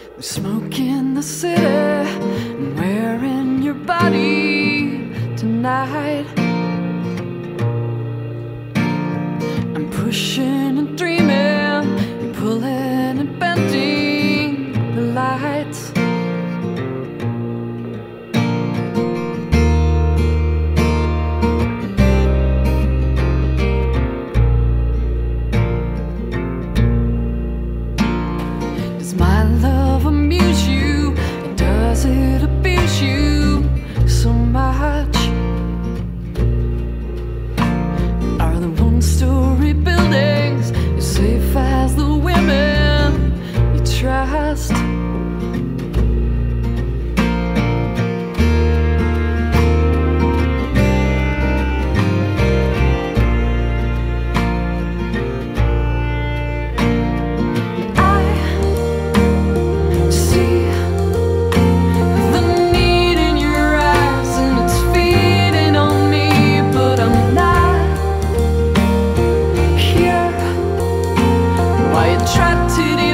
There's smoke in the city, and we're in your body tonight. I'm pushing and dreaming, you're pulling and bending the lights. Does my love amuse you, or does it abuse you so much? Are the one-story buildings as safe as the women you trust? Attracted